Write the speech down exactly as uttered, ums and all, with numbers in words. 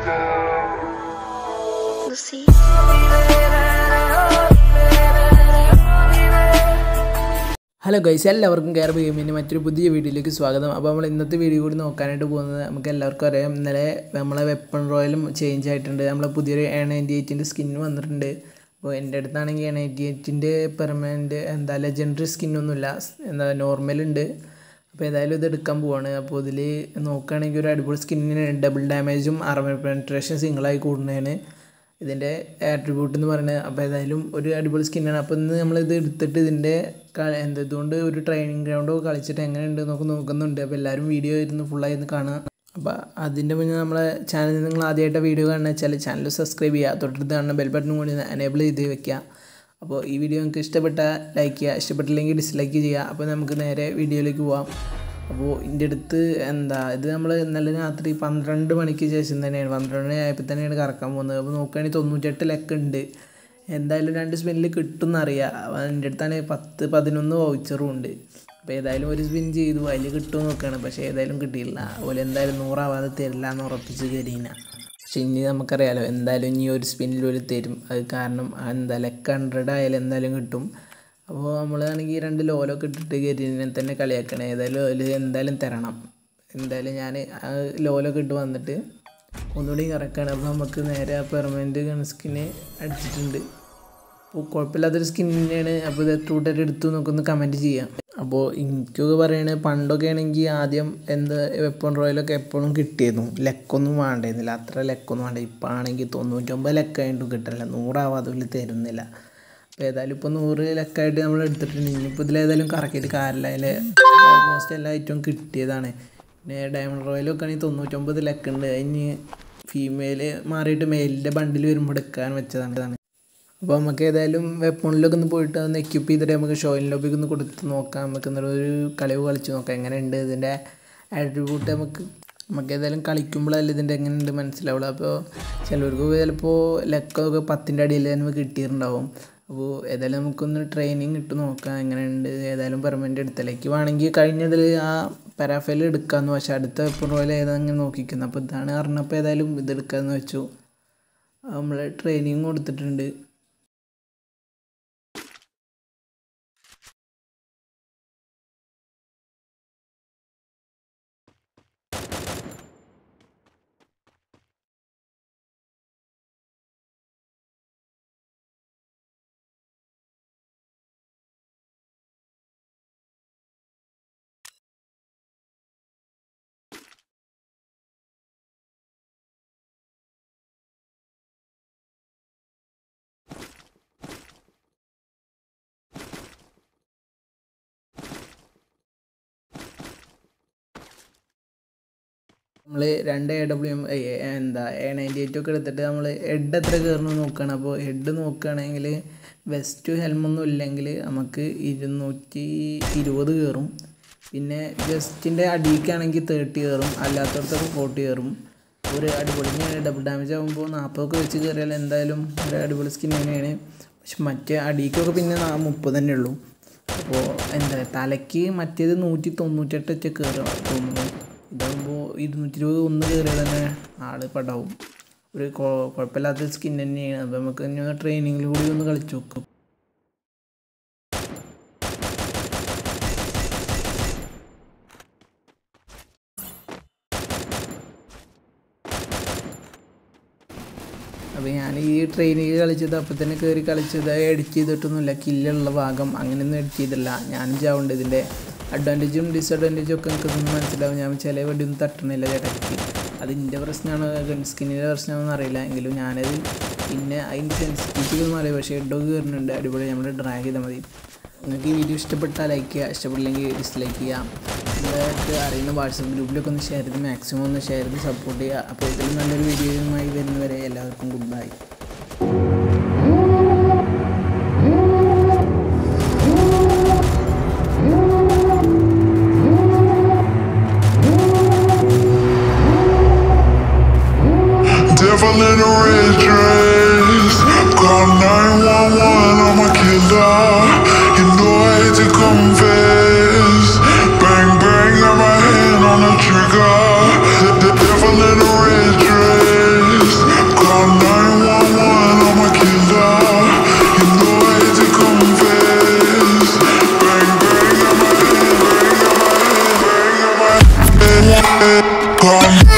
Hello guys, എല്ലാവർക്കും care ഗെയിമിൻ്റെ മറ്റൊരു പുതിയ വീഡിയോയിലേക്ക് സ്വാഗതം. അപ്പോൾ നമ്മൾ ഇന്നത്തെ വീഡിയോ കൂടി നോക്കാനായിട്ട് പോകുന്നത്, നമുക്ക് എല്ലാവർക്കും അറിയാം, ഇന്നലെ നമ്മളെ വെപ്പൺ റോയലും ചേഞ്ച് ആയിട്ടുണ്ട്. നമ്മളെ പുതിയൊരു എ നയൻറ്റി എയ്റ്റിൻ്റെ സ്കിന്ന് വന്നിട്ടുണ്ട്. അപ്പോൾ എൻ്റെ അടുത്താണെങ്കിൽ എ നയൻറ്റി എയ്റ്റിൻ്റെ പെർമനൻറ്റ് എന്താ ലെജൻഡറി സ്കിന്നൊന്നുമില്ല, എന്താ നോർമലുണ്ട്. അപ്പോൾ ഏതായാലും ഇത് എടുക്കാൻ പോവാണ്. അപ്പോൾ ഇതിൽ നോക്കുകയാണെങ്കിൽ ഒരു അടിപൊളി സ്കിന്നിന് ഡബിൾ ഡാമേജും ആർമർ പെനിട്രേഷൻ സിംഗിളായി കൂടുന്നതാണ് ഇതിൻ്റെ ആട്രിബ്യൂട്ട് എന്ന് പറയുന്നത്. അപ്പോൾ ഏതായാലും ഒരു അടിപൊളി സ്കിന്നാണ്. അപ്പോൾ ഇന്ന് നമ്മളിത് എടുത്തിട്ട് ഇതിൻ്റെ എന്താ ഇതുകൊണ്ട് ഒരു ട്രെയിനിങ് ഗ്രൗണ്ടോ കളിച്ചിട്ട് എങ്ങനെയുണ്ട് എന്നൊക്കെ നോക്കുന്നുണ്ട്. അപ്പോൾ എല്ലാവരും വീഡിയോ ഇരുന്ന് ഫുള്ളായി ഒന്ന് കാണുക. അപ്പോൾ അതിൻ്റെ മുന്നേ നമ്മളെ ചാനൽ നിങ്ങൾ ആദ്യമായിട്ട് വീഡിയോ കാണുക വെച്ചാൽ ചാനൽ സബ്സ്ക്രൈബ് ചെയ്യുക, തൊട്ടടുത്ത് കാണുന്ന ബെൽ ബട്ടൺ കൂടി എനേബിൾ ചെയ്ത് വെക്കുക. അപ്പോൾ ഈ വീഡിയോ നിങ്ങൾക്ക് ഇഷ്ടപ്പെട്ടാൽ ലൈക്ക് ചെയ്യുക, ഇഷ്ടപ്പെട്ടില്ലെങ്കിൽ ഡിസ്ലൈക്ക് ചെയ്യുക. അപ്പോൾ നമുക്ക് നേരെ വീഡിയോയിലേക്ക് പോവാം. അപ്പോൾ ഇതിൻ്റെ അടുത്ത് എന്താ ഇത് നമ്മൾ ഇന്നലെ രാത്രി പന്ത്രണ്ട് മണിക്ക് ശേഷം തന്നെയാണ്, പന്ത്രണ്ട് മണി ആയപ്പോൾ തന്നെയാണ് കറക്കാൻ പോകുന്നത്. അപ്പോൾ നോക്കുകയാണെങ്കിൽ തൊണ്ണൂറ്റെട്ട് ലക്ക ഉണ്ട്. എന്തായാലും രണ്ട് സ്പിന്നിൽ കിട്ടുമെന്നറിയാം. എൻ്റെ അടുത്താണ് പത്ത് പതിനൊന്ന് വൗച്ചറും ഉണ്ട്. അപ്പോൾ ഏതായാലും ഒരു സ്പിൻ ചെയ്തു, അതിൽ കിട്ടുമെന്ന് നോക്കുകയാണ്. പക്ഷേ ഏതായാലും കിട്ടിയില്ല. അതുപോലെ എന്തായാലും നൂറാവാതെ തരില്ല എന്ന് ഉറപ്പിച്ച് കയറിയില്ല. പക്ഷെ ഇനി നമുക്കറിയാലോ, എന്തായാലും ഇനി ഒരു സ്പിന്നിൽ ഒരു തരും. അത് കാരണം എന്താ ലെക്ക് ഹൺഡ്രഡ് ആയാലും എന്തായാലും കിട്ടും. അപ്പോൾ നമ്മളാണെങ്കിൽ രണ്ട് ലോലൊക്കെ ഇട്ടിട്ട് കയറിനെ തന്നെ കളിയാക്കണേ. ഏതായാലും അതിൽ എന്തായാലും തരണം. എന്തായാലും ഞാൻ ആ ലോലൊക്കെ ഇട്ട് വന്നിട്ട് ഒന്നുകൂടി കറക്കാണ്. അപ്പോൾ നമുക്ക് നേരെ ആ പെർമനൻറ്റ് ഗൺ സ്കിന്ന് അടിച്ചിട്ടുണ്ട്. അപ്പോൾ കുഴപ്പമില്ലാത്തൊരു സ്കിൻ തന്നെയാണ്. അപ്പോൾ ഇത് എത്രൂട്ടായിട്ട് എടുത്തു നോക്കൊന്ന് കമൻറ്റ് ചെയ്യാം. അപ്പോൾ എനിക്കൊക്കെ പറയണത്, പണ്ടൊക്കെ ആണെങ്കിൽ ആദ്യം എന്താ വെപ്പൺ റോയലൊക്കെ എപ്പോഴും കിട്ടിയിരുന്നു, ലെക്കൊന്നും വേണ്ടിയിരുന്നില്ല, അത്ര ലെക്കൊന്നും വേണ്ട. ഇപ്പോൾ ആണെങ്കിൽ തൊണ്ണൂറ്റൊമ്പത് ലെക്കായിട്ടും കിട്ടില്ല, നൂറാവാതെ അതിൽ തരുന്നില്ല. അപ്പോൾ ഏതായാലും ഇപ്പോൾ നൂറ് ലക്കായിട്ട് നമ്മൾ എടുത്തിട്ടുണ്ട്. ഇനിയിപ്പോൾ ഇതിലേതായാലും കറക്കിയിട്ട് കാര്യമില്ല. അതിൽ ഓൾമോസ്റ്റ് എല്ലാ ഐറ്റവും കിട്ടിയതാണ്. പിന്നെ ഡയമണ്ട് റോയലൊക്കെ ആണെങ്കിൽ തൊണ്ണൂറ്റൊമ്പത് ലക്കുണ്ട്. അതിന് ഫീമെയിൽ മാറിയിട്ട് മെയിലിൻ്റെ ബണ്ടിൽ വരുമ്പോൾ എടുക്കാൻ വെച്ചതാണ്. അപ്പോൾ നമുക്ക് ഏതായാലും വെപ്പണിലൊക്കെ ഒന്ന് പോയിട്ട് ഒന്ന് എക്യൂപ്പ് ചെയ്തിട്ട് നമുക്ക് ഷോയിൻ ലോബിക്ക് ഒന്ന് കൊടുത്ത് നോക്കാം. നമുക്ക് എന്നൊരു കളിവ് കളിച്ച് നോക്കാം എങ്ങനെയുണ്ട് ഇതിൻ്റെ ആട്രിബ്യൂട്ട്. നമുക്ക് നമുക്ക് ഏതായാലും കളിക്കുമ്പോഴല്ല ഇതിൻ്റെ എങ്ങനെയുണ്ട് മനസ്സിലാവുള്ളൂ. അപ്പോൾ ചിലവർക്ക് ചിലപ്പോൾ ലക്കൊക്കെ പത്തിൻ്റെ അടിയിൽ നമുക്ക് കിട്ടിയിട്ടുണ്ടാവും. അപ്പോൾ ഏതായാലും നമുക്കൊന്ന് ട്രെയിനിങ് ഇട്ട് നോക്കാം എങ്ങനെയുണ്ട്. ഏതായാലും പെർമനൻ്റ് എടുത്തലേക്ക് വേണമെങ്കിൽ കഴിഞ്ഞതിൽ ആ പാരാഫൈൽ എടുക്കാമെന്ന്, പക്ഷേ അടുത്ത വെപ്പൺ റോയൽ ഏതാങ്ങനെ നോക്കിക്കുന്നത്. അപ്പോൾ ഇതാണ് പറഞ്ഞപ്പോൾ ഏതായാലും ഇതെടുക്കാമെന്ന് വെച്ചു. നമ്മൾ ട്രെയിനിങ് കൊടുത്തിട്ടുണ്ട്. നമ്മൾ രണ്ട് എ ഡബ്ല്യു എം എന്താ എ നയൻറ്റി എയ്റ്റ് ഒക്കെ എടുത്തിട്ട് നമ്മൾ ഹെഡ് എത്ര കയറണമെന്ന് നോക്കുകയാണ്. അപ്പോൾ ഹെഡ് നോക്കുകയാണെങ്കിൽ വെസ്റ്റ് ഹെൽമൊന്നും ഇല്ലെങ്കിൽ നമുക്ക് ഇരുന്നൂറ്റി ഇരുപത് കയറും. പിന്നെ വെസ്റ്റിൻ്റെ അടിയിക്കാണെങ്കിൽ തേർട്ടി കയറും, അല്ലാത്തടത്തൊക്കെ ഫോർട്ടി കയറും. ഒരു അടിപൊളി ഡബിൾ ഡാമേജ് ആകുമ്പോൾ നാൽപ്പതൊക്കെ വെച്ച് കയറിയാൽ എന്തായാലും ഒരു അടിപൊളി സ്കിൻ തന്നെയാണ്. പക്ഷെ മറ്റേ അടിക്കൊക്കെ പിന്നെ മുപ്പത് തന്നെ ഉള്ളൂ. അപ്പോൾ എന്താ തലയ്ക്ക് മറ്റേത് നൂറ്റി തൊണ്ണൂറ്റെട്ട് വെച്ച് കയറുക തോന്നുന്നു. ഇതാകുമ്പോൾ ഇരുന്നൂറ്റി ഇരുപത് ഒന്ന് കയറിയാൽ തന്നെ ആൾ പടാവും. ഒരു കുഴപ്പമില്ലാത്ത സ്കിൻ തന്നെയാണ്. അപ്പോൾ നമുക്ക് ഇനി ഒന്ന് ട്രെയിനിങ്ങിൽ കൂടി ഒന്ന് കളിച്ചു നോക്കും. അപ്പോൾ ഞാൻ ഈ ട്രെയിനിങ് കളിച്ചത് അപ്പോൾ തന്നെ കയറി കളിച്ചത് എഡിറ്റ് ചെയ്തിട്ടൊന്നുമില്ല. കില്ലുള്ള ഭാഗം അങ്ങനെയൊന്നും എഡിറ്റ് ചെയ്തില്ല. ഞാനും ചാവുണ്ട്. ഇതിൻ്റെ അഡ്വാൻറ്റേജും ഡിസഡ്വാൻറ്റേജും ഒക്കെ എനിക്കൊന്നും മനസ്സിലാവും. ഞാൻ ചില വടിയൊന്നും തട്ടണില്ല ചേട്ടയ്ക്ക്. അത് എൻ്റെ പ്രശ്നമാണോ ഗൺ സ്കിന്നിൻ്റെ പ്രശ്നമാണെന്ന് അറിയില്ല. എങ്കിലും ഞാനത് പിന്നെ അതിൻ്റെ സെൻസിറ്റിവിറ്റി ഒന്നും അറിയാം. പക്ഷേ ഹെഡൊക്കെ കയറുന്നുണ്ട്. അടിപൊളി. നമ്മൾ ഡ്രാഗ് ചെയ്താൽ മതി. നിങ്ങൾക്ക് ഈ വീഡിയോ ഇഷ്ടപ്പെട്ടാൽ ലൈക്ക് ചെയ്യുക, ഇഷ്ടപ്പെട്ടില്ലെങ്കിൽ ഡിസ്ലൈക്ക് ചെയ്യാം. നിങ്ങൾക്ക് അറിയുന്ന വാട്സപ്പ് ഗ്രൂപ്പിലൊക്കെ ഒന്ന് ഷെയർ ചെയ്ത് മാക്സിമം ഒന്ന് ഷെയർ ചെയ്ത് സപ്പോർട്ട് ചെയ്യുക. അപ്പോൾ ഇതിൽ നല്ലൊരു വീഡിയോയുമായി വരുന്നവരെ എല്ലാവർക്കും good bye. Devil in a red dress, call nine one one, I'm a killer. You know I hate to confess. Bang bang, got my hand on the trigger. The, the devil in a red dress. Call